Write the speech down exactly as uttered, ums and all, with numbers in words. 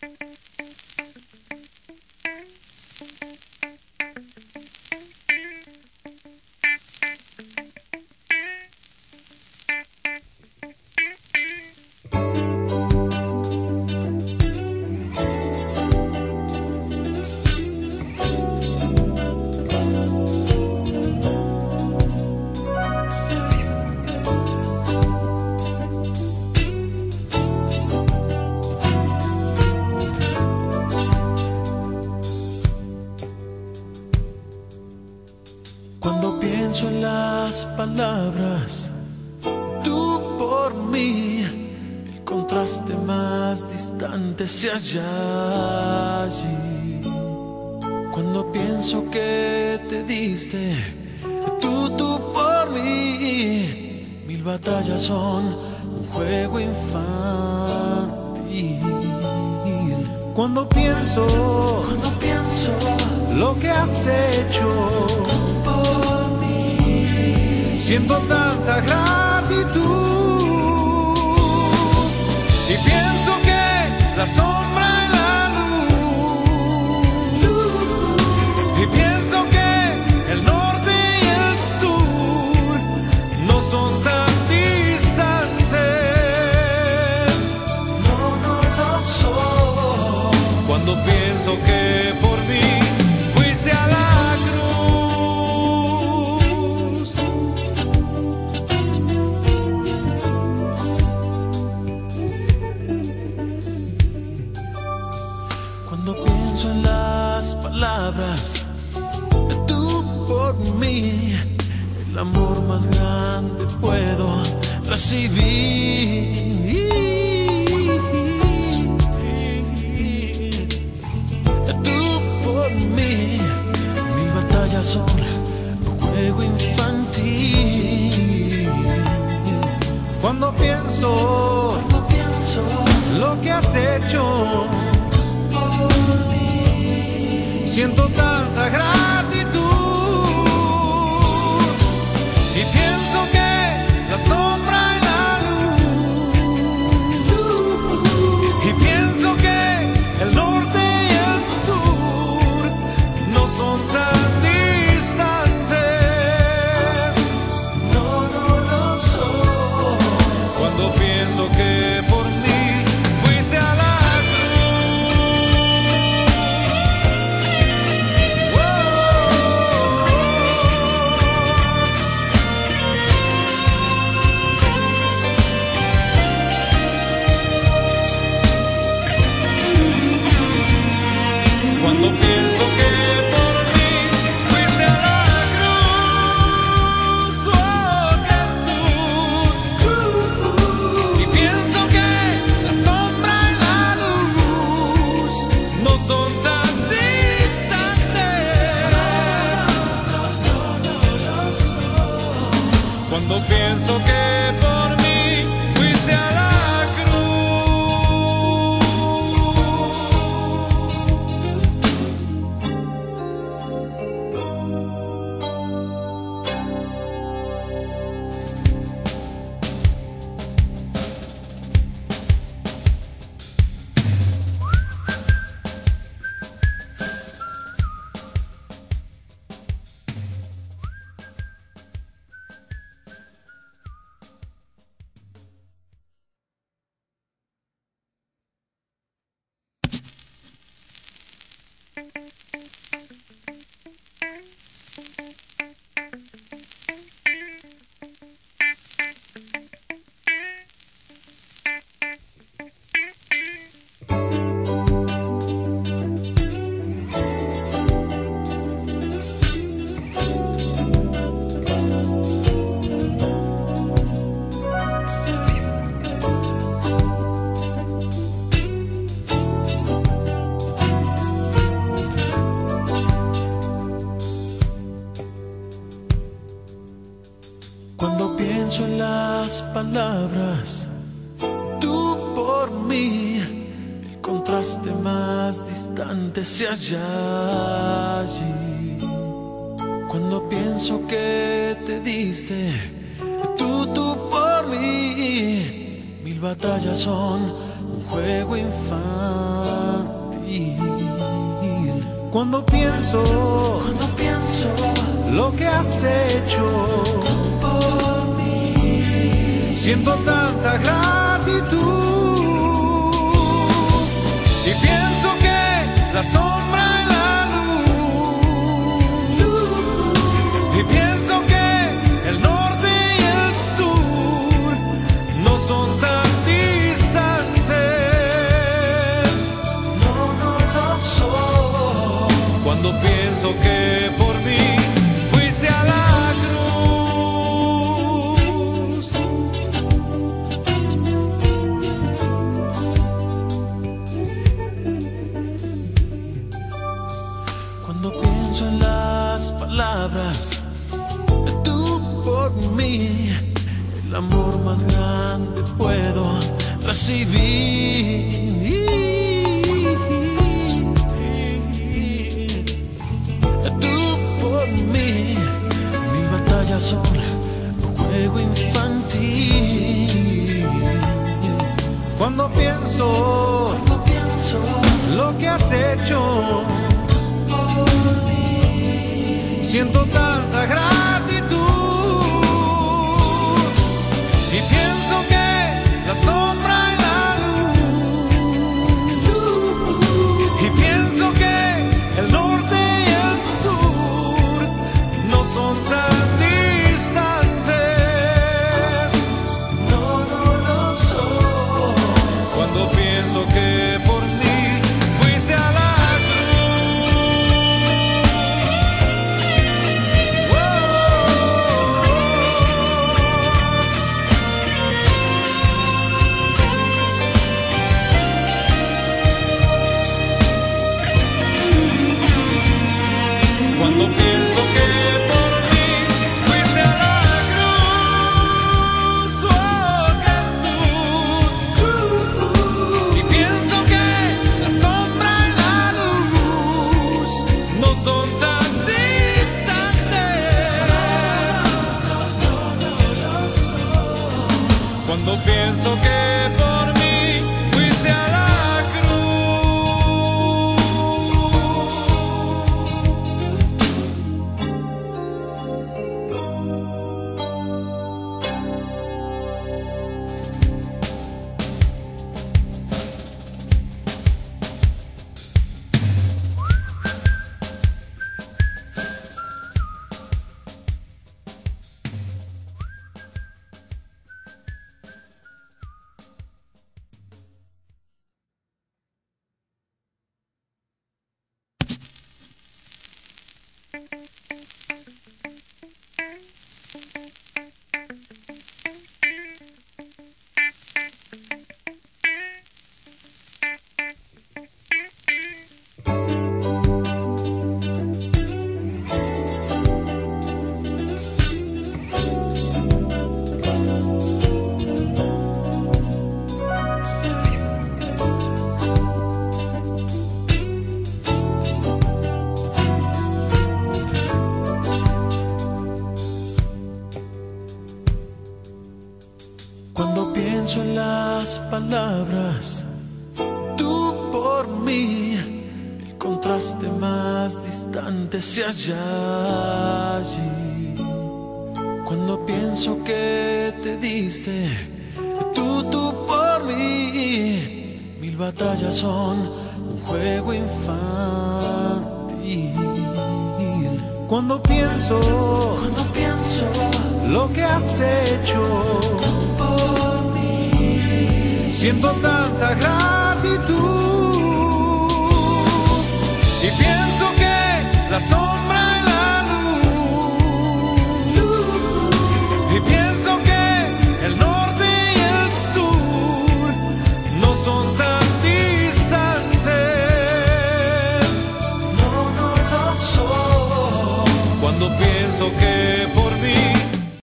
Cuando pienso en las palabras, tú por mí, el contraste más distante se halla allí. Cuando pienso que te diste, tú, tú por mí, mil batallas son un juego infantil. Cuando pienso, cuando pienso lo que has hecho por mí, siento tanta gratitud y pienso que la sombra y la luz, y pienso que el norte y el sur no son tan distantes. No, no lo son. Cuando pienso que por mí fuiste a la cruz. Cuando pienso en las palabras, tú por mí, el amor más grande puedo recibir. Por mí, mil batallas son un juego infantil. Cuando pienso, cuando pienso lo que has hecho por mí, siento tanta gratitud y pienso que la sombra y la luz, y pienso que el norte son tan distantes. No, no lo son. Cuando pienso que por mí fuiste a la cruz. Cuando pienso que son tan distantes. Cuando pienso que por mí fuiste a la Cuando pienso en las palabras, tú por mí, el contraste más distante se halla allí. Cuando pienso que te diste, tú, tú por mí, mil Mil batallas son un juego infantil. Cuando pienso, cuando pienso lo que has hecho por mí, siento tanta gratitud y pienso que la sombra y la luz, y pienso que el norte y el sur no son tan distantes. No, no lo son. Cuando pienso que por mí fuiste a la cruz. Cuando pienso en las palabras de tú por mí, el amor más grande puedo recibir. Tú por mí, mis batallas son un juego infantil. Cuando pienso, cuando pienso lo que has hecho por mí, siento tanta gratitud y pienso que la sombra y la luz, y pienso que el norte y el sur no son tan distantes. No, no lo son. Cuando pienso que por mí fuiste a la Cuando pienso que por mí fuiste a la cruz, oh Jesús, y pienso que la sombra y la luz no son tan distantes. Cuando pienso que por mí fuiste a la Cuando pienso en las palabras, tú por mí, el contraste más distante se halla allí. Cuando pienso que te diste, tú, tú por mí, mil batallas son un juego infantil. Cuando pienso, cuando pienso lo que has hecho por mí, siento tanta gratitud y pienso que la sombra y la luz, y pienso que el norte y el sur no son tan distantes. No, no lo son. Cuando pienso que